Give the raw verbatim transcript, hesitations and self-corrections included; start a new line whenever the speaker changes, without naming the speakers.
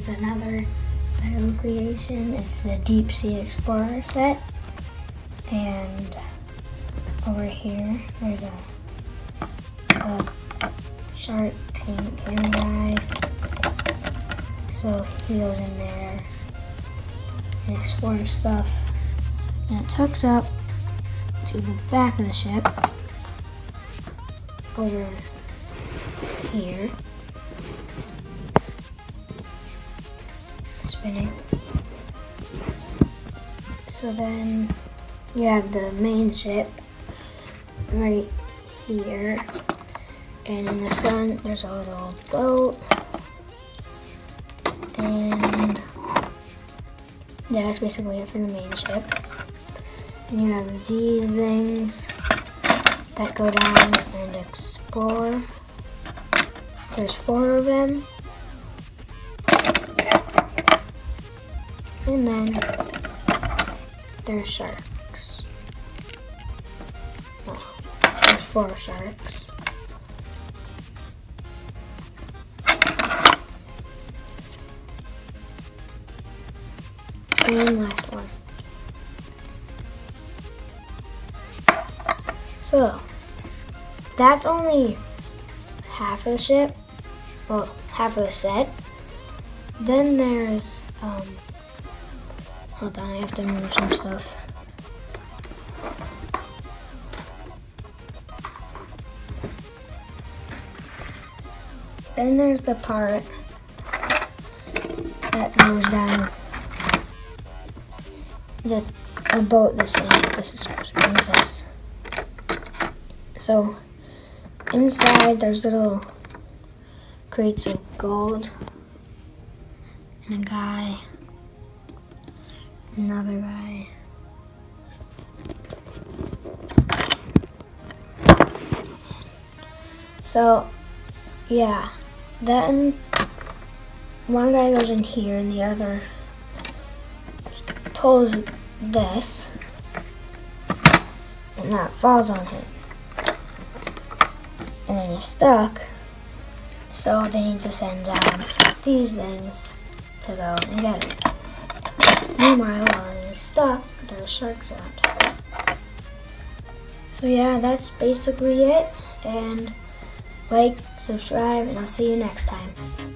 is another Lego creation. It's the Deep Sea Explorer set. And over here, there's a, a Shark Tank camera guy. So he goes in there and explores stuff. And it tucks up to the back of the ship over here. Spinning. So then you have the main ship right here, and in the front there's a little boat, and yeah, that's basically it for the main ship. And you have these things that go down and explore. There's four of them. And then there's sharks. Oh, there's four sharks. And last one. So, that's only half of the ship. Well, half of the set. Then there's, um, hold on, I have to move some stuff. Then there's the part that goes down the, the boat this thing. This is supposed to be like this. So inside there's little crates of gold and a guy. Another guy. So, yeah, then one guy goes in here and the other pulls this, and that falls on him. And then he's stuck, so they need to send down these things to go and get him. Meanwhile, while he's stuck, there's sharks around. So yeah, that's basically it. And like, subscribe, and I'll see you next time.